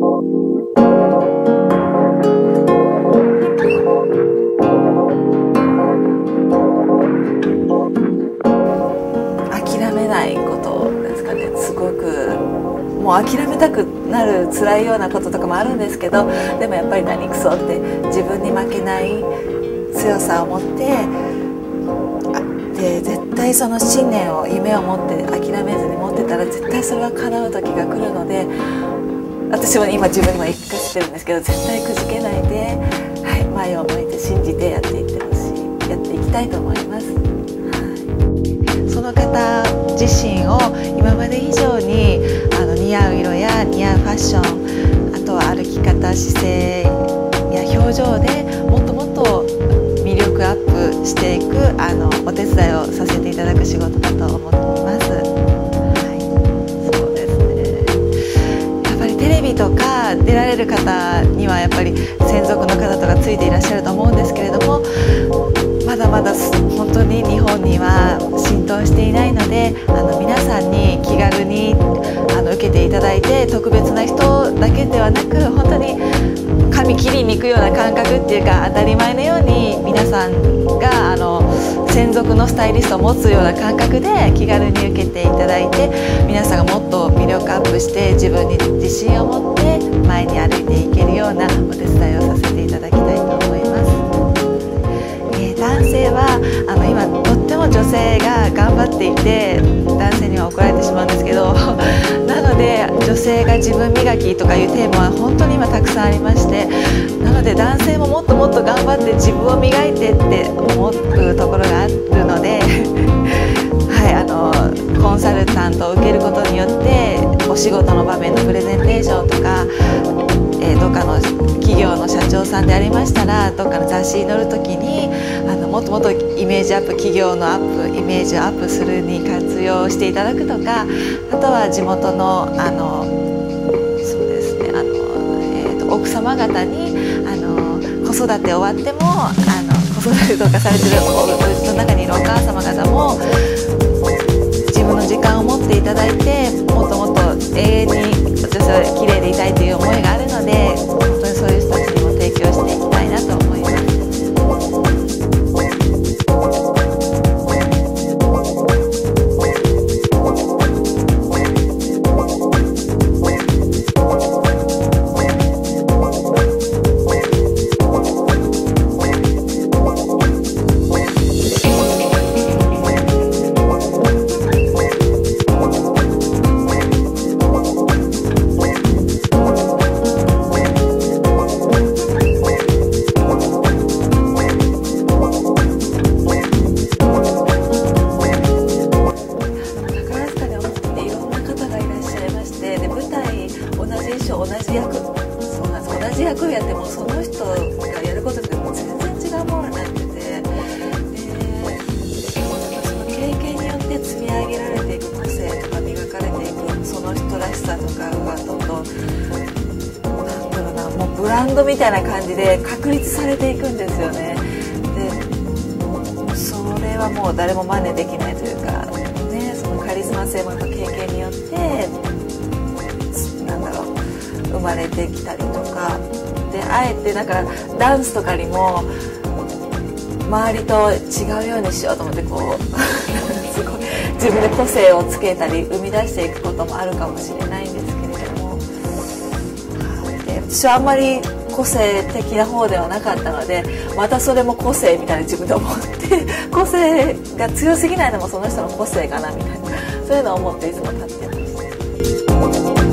諦めないことですかね。すごくもう諦めたくなる辛いようなこととかもあるんですけど、でもやっぱり何くそって自分に負けない強さを持って、で絶対その信念を夢を持って諦めずに持ってたら絶対それは叶う時が来るので、私も今自分にも言い聞かせてるんですけど、絶対くじけないで、はい、前を向いて信じてやっていってほしい、やっていきたいと思います。その方自身を今まで以上に似合う色や似合うファッション、あとは歩き方、姿勢や表情でもっともっと魅力アップしていくお手伝いをさせていただく仕事だと思っています。はい、そうですね。やっぱりテレビとか出られる方にはやっぱり専属の方とかついていらっしゃると思うんですけれども、まだまだ本当に日本には浸透していないので、皆さんに気軽に受けていただいて、特別な人だけではなく本当に髪切りに行くような感覚っていうか、当たり前のように皆さんが専属のスタイリストを持つような感覚で気軽に受けていただいて、皆さんがもっと魅力アップして自分に自信を持って前に歩いていけるようなお手伝いをさせていただきたいと思います。男性は今とっても女性が頑張っていて、男性には怒られてしまうんですけどなので女性が自分磨きとかいうテーマは本当に今たくさんありまして、なので男性ももっともっと頑張って自分を磨いてって思うところがあるのではい、コンサルタントを受けることによってお仕事の場面のプレゼンテーションとか、どっかの企業の社長さんでありましたら、どっかの雑誌に載る時にもっともっとイメージアップ、企業のアップ、イメージをアップするに活用していただくとか、あとは地元のそうですね、奥様方に子育て終わっても子育てとかされてるお家の中にいるお母様方も自分の時間を持っていただいて、もっともっと永遠に私は綺麗でいたいという思いがあるので、本当にそういう人たちにも提供していきたいなと思います。同じ役をやってもその人がやることって全然違うものになってて、その経験によって積み上げられていく個性とか磨かれていくその人らしさとかがどんどんなんだろうな、もうブランドみたいな感じで確立されていくんですよね。でそれはもう誰も真似できないというか、ね、そのカリスマ性もやっぱ経験によって生まれてきたりとかで、あえてだからダンスとかにも周りと違うようにしようと思ってこうすごい自分で個性をつけたり生み出していくこともあるかもしれないんですけれども、で私はあんまり個性的な方ではなかったので、またそれも個性みたいな自分で思って個性が強すぎないのもその人の個性かなみたいな、そういうのを思っていつも立ってました。